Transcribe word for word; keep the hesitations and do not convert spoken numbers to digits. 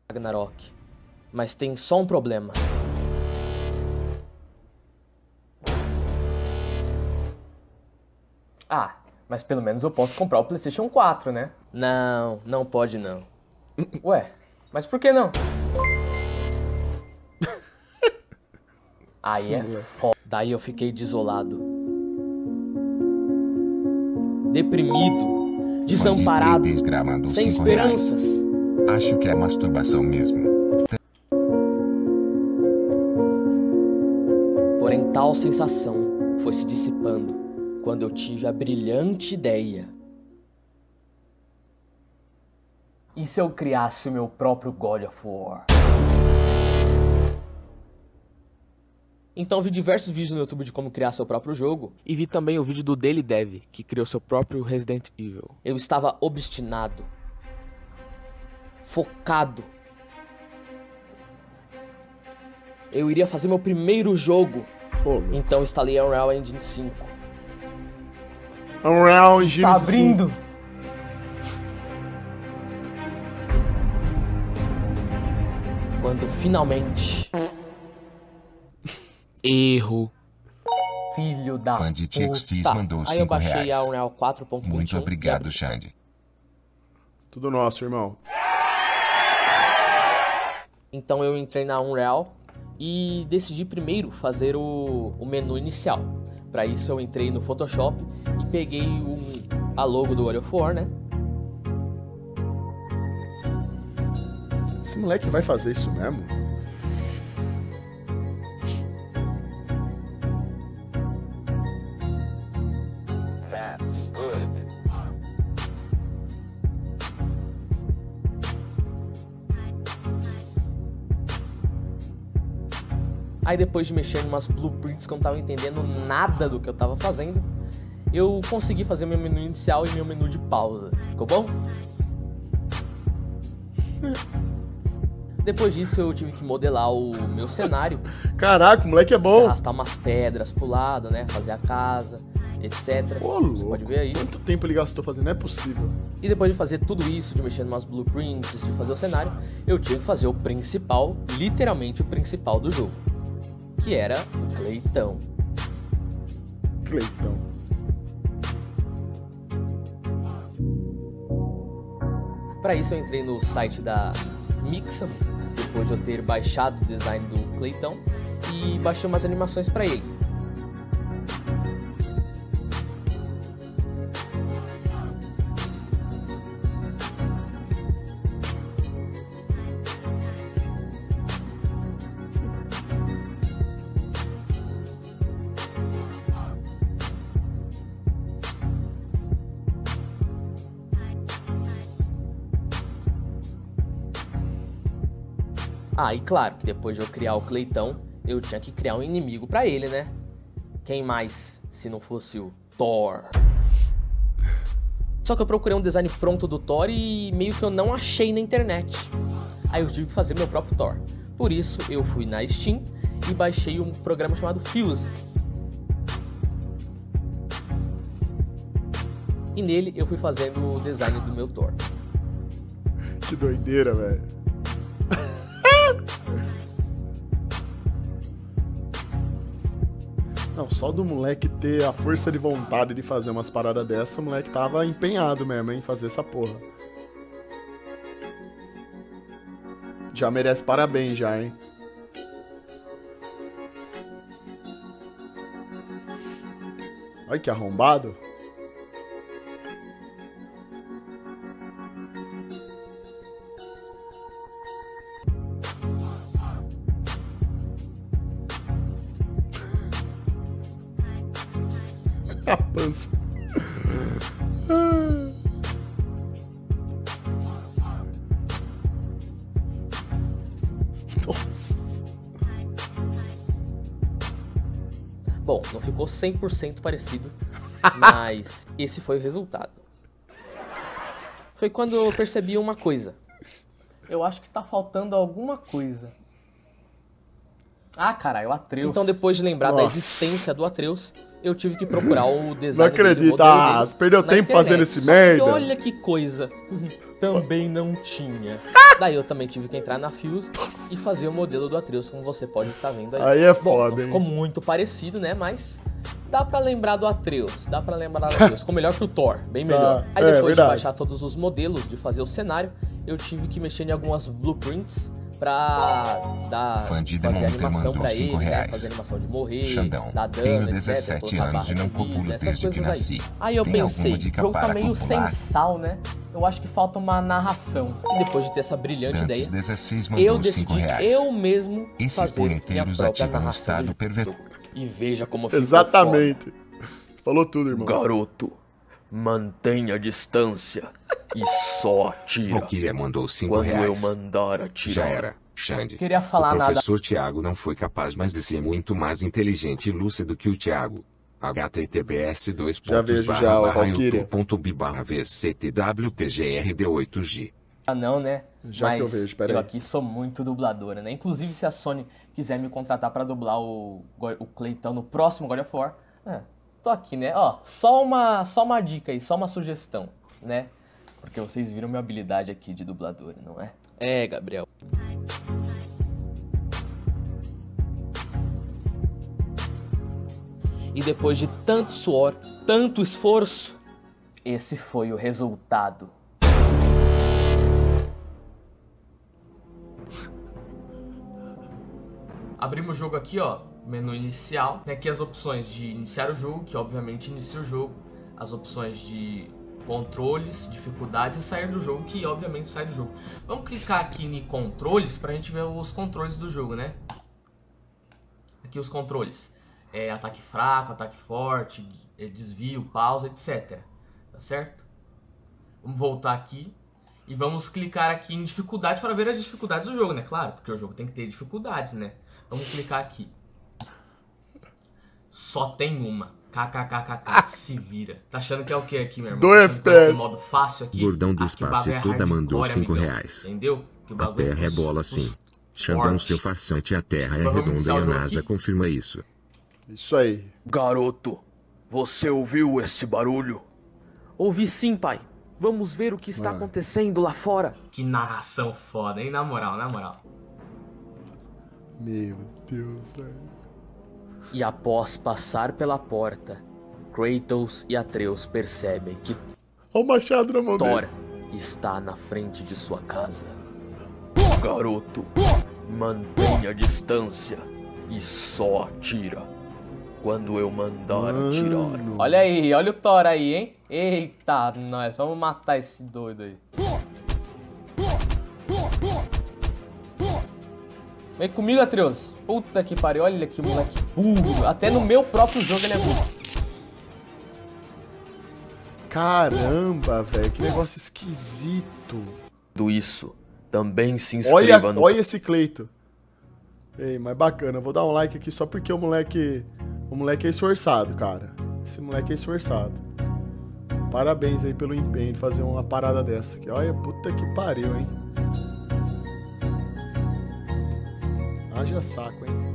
Ragnarok. Mas tem só um problema. Ah, mas pelo menos eu posso comprar o PlayStation quatro, né? Não, não pode não. Ué, mas por que não? Aí é foda. Daí eu fiquei desolado. Deprimido. Desamparado. Sem esperanças. Reais. Acho que é masturbação mesmo. Porém, tal sensação foi se dissipando quando eu tive a brilhante ideia. E se eu criasse o meu próprio God of War? Então vi diversos vídeos no YouTube de como criar seu próprio jogo. E vi também o vídeo do Daily Dev, que criou seu próprio Resident Evil. Eu estava obstinado. Focado. Eu iria fazer meu primeiro jogo. Pô, Então instalei a Unreal Engine cinco. Unreal Engine Tá cinco. abrindo? Quando finalmente... Erro. Filho da Fã de Tixis Tá, mandou aí eu cinco baixei reais. a Unreal quatro ponto vinte e um. Muito obrigado, que é- Xande. Tudo nosso, irmão. Então eu entrei na Unreal e decidi primeiro fazer o, o menu inicial. Para isso eu entrei no Photoshop e peguei um, a logo do God of War, né? Esse moleque vai fazer isso mesmo? Aí depois de mexer em umas blueprints que eu não tava entendendo nada do que eu tava fazendo, eu consegui fazer meu menu inicial e meu menu de pausa. Ficou bom? Depois disso eu tive que modelar o meu cenário, Caraca, o moleque é bom. arrastar umas pedras pro lado, né? Fazer a casa, etcétera. Ô, Você louco. pode ver aí. Quanto tempo ele gastou fazendo? Não é possível. E depois de fazer tudo isso, de mexer em umas blueprints, de fazer o cenário, eu tinha que fazer o principal, literalmente o principal do jogo. Que era o Cleitão. Cleitão. Para isso eu entrei no site da Mixam, depois de eu ter baixado o design do Cleitão, e baixei umas animações para ele. Ah, e claro que depois de eu criar o Cleitão, eu tinha que criar um inimigo pra ele, né? Quem mais, se não fosse o Thor? Só que eu procurei um design pronto do Thor e meio que eu não achei na internet. Aí eu tive que fazer meu próprio Thor. Por isso, eu fui na Steam e baixei um programa chamado Fuse. E nele eu fui fazendo o design do meu Thor. Que doideira, velho. Não, só do moleque ter a força de vontade de fazer umas paradas dessa, o moleque tava empenhado mesmo em fazer essa porra. Já merece parabéns já, hein? Olha que arrombado. A pança. Nossa. Bom, não ficou cem por cento parecido, mas esse foi o resultado. Foi quando eu percebi uma coisa. Eu acho que tá faltando alguma coisa. Ah, caralho, o Atreus. Então depois de lembrar da Nossa. existência do Atreus, eu tive que procurar o design. Não acredito, ah, você perdeu tempo fazendo esse merda. Que olha que coisa, também não tinha. Daí eu também tive que entrar na Fuse Nossa. E fazer o modelo do Atreus, como você pode estar vendo aí. Aí é Bom, foda, não hein? ficou muito parecido, né, mas dá pra lembrar do Atreus, dá pra lembrar do Atreus. Ficou melhor que o Thor, bem melhor. Ah, aí é, depois verdade. de baixar todos os modelos, de fazer o cenário, eu tive que mexer em algumas blueprints pra dar, Fã de fazer Demonta animação mandou pra cinco ele, né, reais. fazer animação de morrer, Xandão, dar dano, tenho etcétera, dezessete colocar anos e barra não de vida, copulo essas desde que coisas nasci. Aí, aí eu Tem pensei, alguma o dica jogo tá para meio copular? sem sal, né? Eu acho que falta uma narração. E depois de ter essa brilhante Dantes ideia, dezesseis mandou eu cinco decidi reais. eu mesmo Esses fazer minha punheteiros própria ativam o narração estado do perverso. jogo. E veja como ficou Exatamente. Falou tudo, irmão. Garoto, mantenha a distância e só atira Valkyria mandou cinco quando reais. eu mandar atirar. Já era, Xande. Queria falar o nada. professor Thiago não foi capaz, mas esse é muito mais inteligente e lúcido que o Thiago. H T T P S dois Já pontos vejo barra já, o barra Valkyria. youtube ponto b barra v c t w t g r d oito g. Ah, não, né? Já Mas que eu vejo, peraí. eu aqui sou muito dubladora, né? Inclusive, se a Sony quiser me contratar pra dublar o, o Cleitão no próximo God of War, é, tô aqui, né? Ó, só uma, só uma dica aí, só uma sugestão, né? Porque vocês viram minha habilidade aqui de dubladora, não é? É, Gabriel. E depois de tanto suor, tanto esforço, Esse foi o resultado. abrimos o jogo aqui, ó, menu inicial. Tem aqui as opções de iniciar o jogo, que obviamente inicia o jogo. As opções de controles, dificuldades e sair do jogo, que obviamente sai do jogo. Vamos clicar aqui em controles pra gente ver os controles do jogo, né? Aqui os controles. É, ataque fraco, ataque forte, desvio, pausa, etcétera. Tá certo? Vamos voltar aqui e vamos clicar aqui em dificuldade para ver as dificuldades do jogo, né? Claro, porque o jogo tem que ter dificuldades, né? Vamos clicar aqui. Só tem uma. KKKKK. Se vira. Tá achando que é o que aqui, meu irmão? Do Tá achando que é F P S. o modo fácil aqui? Gordão do Aqui o espaço bagulho e é toda mandou hardcore, cinco amigão. reais. Entendeu? Que o A bagulho terra é os- bola os sim. Xandão, fortes. seu farsante, a terra é Vamos redonda iniciar e o a jogo NASA aqui? confirma isso. Isso aí. Garoto, você ouviu esse barulho? Ouvi sim, pai. Vamos ver o que está Mano. acontecendo lá fora. Que narração foda, hein? Na moral, na moral. Meu Deus, velho. E após passar pela porta, Kratos e Atreus percebem que Olha o machado na mão Thor dele. está na frente de sua casa. Garoto, mantenha a distância e só atira quando eu mandar atirar. Mano. Olha aí, olha o Thor aí, hein? Eita, nós vamos matar esse doido aí. Vem comigo, Atreus. Puta que pariu, olha que moleque burro. Até no meu próprio jogo ele é burro. Caramba, velho. Que negócio esquisito. Tudo isso, também se Olha, inscreva no olha esse Cleito. Ei, mas bacana. Eu vou dar um like aqui só porque o moleque... O moleque é esforçado, cara. Esse moleque é esforçado. Parabéns aí pelo empenho de fazer uma parada dessa aqui. Olha, puta que pariu, hein. Haja saco, hein.